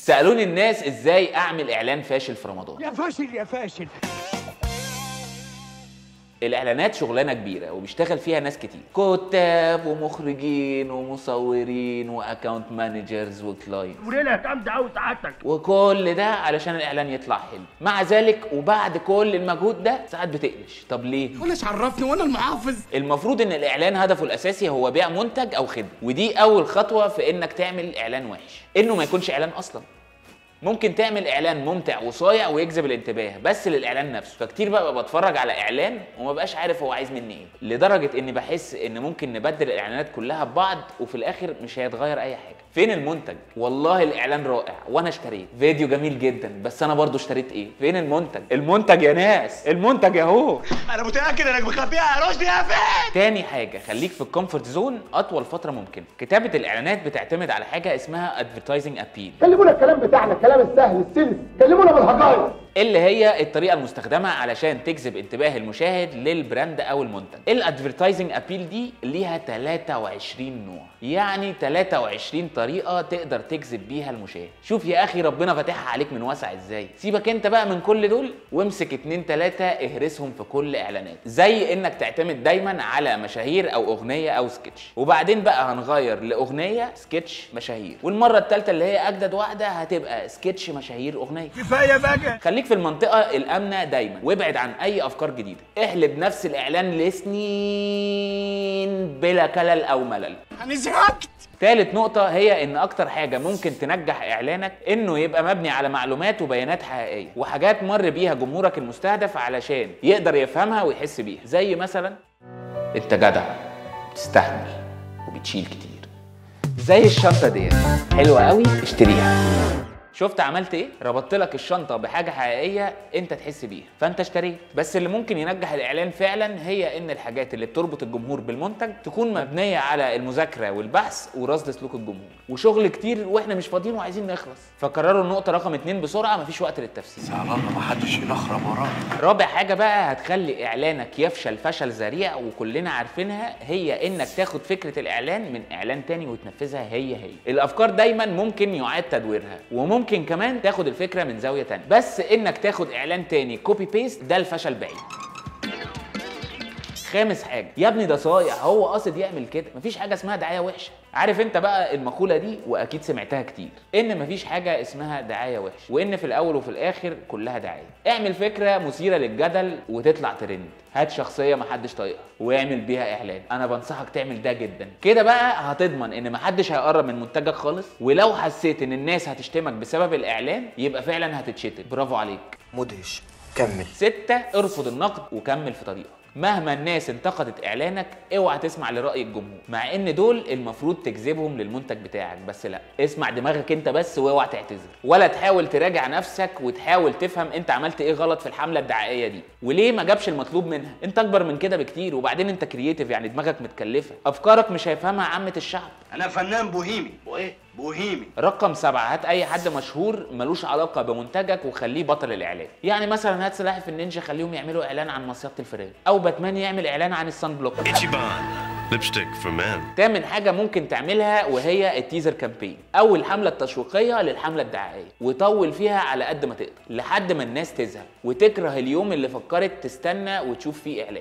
سالوني الناس ازاي اعمل اعلان فاشل في رمضان. يا فاشل يا فاشل. الاعلانات شغلانه كبيره وبيشتغل فيها ناس كتير، كتاب ومخرجين ومصورين واكاونت مانجرز وكلاينت، وليله جامده قوي سعادتك، وكل ده علشان الاعلان يطلع حلو. مع ذلك وبعد كل المجهود ده ساعات بتقلش. طب ليه؟ ولا عرفني وانا المحافظ. المفروض ان الاعلان هدفه الاساسي هو بيع منتج او خدمه، ودي اول خطوه في انك تعمل اعلان وحش، انه ما يكونش اعلان اصلا. ممكن تعمل اعلان ممتع وصايع ويجذب الانتباه بس للاعلان نفسه. فكتير بقى بتفرج على اعلان وما بقاش عارف هو عايز مني ايه، لدرجه اني بحس ان ممكن نبدل الاعلانات كلها ببعض وفي الاخر مش هيتغير اي حاجه. فين المنتج؟ والله الاعلان رائع وانا اشتريت، فيديو جميل جدا، بس انا برضو اشتريت ايه؟ فين المنتج؟ المنتج يا ناس، المنتج اهو. انا متاكد انك مخبيها يا رشدي يا فين. تاني حاجه، خليك في الكومفورت زون اطول فتره ممكن. كتابه الاعلانات بتعتمد على حاجه اسمها ادفرتايزنج ابيل. كلمونا الكلام بتاعنا، الكلام السهل السلس، كلمونا بالحقائق، اللي هي الطريقه المستخدمه علشان تجذب انتباه المشاهد للبراند او المنتج. الادفرتايزنج ابيل دي ليها 23 نوع، يعني 23 طريقه تقدر تجذب بيها المشاهد. شوف يا اخي ربنا فاتحها عليك من واسع ازاي. سيبك انت بقى من كل دول وامسك 2 3 اهرسهم في كل اعلانات، زي انك تعتمد دايما على مشاهير او اغنيه او سكتش، وبعدين بقى هنغير لاغنيه سكتش مشاهير، والمره الثالثه اللي هي اجدد واحده هتبقى سكتش مشاهير اغنيه. كفايه بقى. خليك في المنطقة الآمنة دايما وابعد عن أي أفكار جديدة. احلب نفس الإعلان لسنين بلا كلل أو ملل. انا زهقت. ثالث نقطة هي إن أكتر حاجة ممكن تنجح إعلانك إنه يبقى مبني على معلومات وبيانات حقيقية وحاجات مر بيها جمهورك المستهدف علشان يقدر يفهمها ويحس بيها. زي مثلا أنت جدع، بتستحمل وبتشيل كتير، زي الشنطة دي حلوة قوي اشتريها. شفت عملت ايه؟ ربطت لك الشنطه بحاجه حقيقيه انت تحس بيها فانت اشتريت. بس اللي ممكن ينجح الاعلان فعلا هي ان الحاجات اللي بتربط الجمهور بالمنتج تكون مبنيه على المذاكره والبحث ورصد سلوك الجمهور، وشغل كتير واحنا مش فاضيين وعايزين نخلص. فكرروا النقطه رقم 2 بسرعه، مفيش وقت للتفسير. على الله ما حدش ينخرب وراك. رابع حاجه بقى هتخلي اعلانك يفشل فشل ذريع وكلنا عارفينها، هي انك تاخد فكره الاعلان من اعلان تاني وتنفذها هي. الافكار دايما ممكن يعاد تدويرها، وممكن كمان تاخد الفكره من زاويه تانية، بس انك تاخد اعلان تاني كوبي بيست ده الفشل بعيد. خامس حاجه، يا ابني ده صايع، هو قاصد يعمل كده، مفيش حاجه اسمها دعايه وحشه. عارف انت بقى المقوله دي واكيد سمعتها كتير، ان مفيش حاجه اسمها دعايه وحشه، وان في الاول وفي الاخر كلها دعايه. اعمل فكره مثيره للجدل وتطلع ترند، هات شخصيه محدش طايقها واعمل بيها اعلان. انا بنصحك تعمل ده جدا، كده بقى هتضمن ان محدش هيقرب من منتجك خالص، ولو حسيت ان الناس هتشتمك بسبب الاعلان يبقى فعلا هتتشتم. برافو عليك، مدهش. كمل. 6 ارفض النقد وكمل في طريقك. مهما الناس انتقدت اعلانك اوعى تسمع لرأي الجمهور، مع ان دول المفروض تجذبهم للمنتج بتاعك، بس لا، اسمع دماغك انت بس واوعى تعتذر، ولا تحاول تراجع نفسك وتحاول تفهم انت عملت ايه غلط في الحملة الدعائية دي وليه ما جابش المطلوب منها. انت اكبر من كده بكتير، وبعدين انت كرييتيف، يعني دماغك متكلفة، افكارك مش هيفهمها عامة الشعب. انا فنان بوهيمي. وايه؟ بوهيمي. رقم 7، هات اي حد مشهور ملوش علاقه بمنتجك وخليه بطل الاعلان. يعني مثلا هات سلاحف النينجا خليهم يعملوا اعلان عن مصيده الفئران، او باتمان يعمل اعلان عن الصن بلوك. ليبستيك فور مان. تامن حاجه ممكن تعملها وهي التيزر كامبين او الحمله التشويقيه للحمله الدعائيه، وطول فيها على قد ما تقدر لحد ما الناس تزهق وتكره اليوم اللي فكرت تستنى وتشوف فيه اعلان.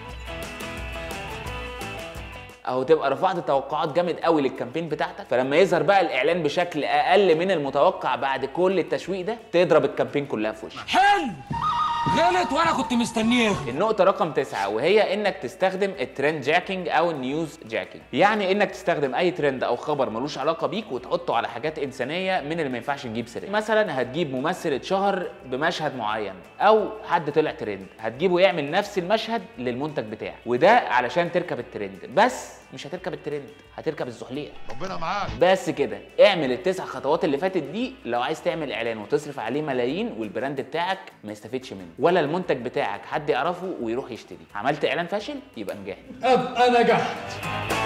اهو تبقى رفعت توقعات جامد قوي للكامبين بتاعتك، فلما يظهر بقى الاعلان بشكل اقل من المتوقع بعد كل التشويق ده تضرب الكامبين كلها في وشك. حلو، غلط وانا كنت مستنيه. النقطة رقم 9 وهي انك تستخدم الترند جاكينج او النيوز جاكينج، يعني انك تستخدم اي ترند او خبر ملوش علاقة بيك وتحطه على حاجات انسانية من اللي ما ينفعش نجيب سيرتها. مثلا هتجيب ممثل اتشهر بمشهد معين او حد طلع ترند، هتجيبه يعمل نفس المشهد للمنتج بتاعك، وده علشان تركب الترند، بس مش هتركب الترند، هتركب الزحليقة. ربنا معاك. بس كده، اعمل ال9 خطوات اللي فاتت دي لو عايز تعمل اعلان وتصرف عليه ملايين والبراند بتاعك ما يستفيدش منه ولا المنتج بتاعك حد يعرفه ويروح يشتري. عملت اعلان فاشل يبقى نجحت. ابقى نجحت.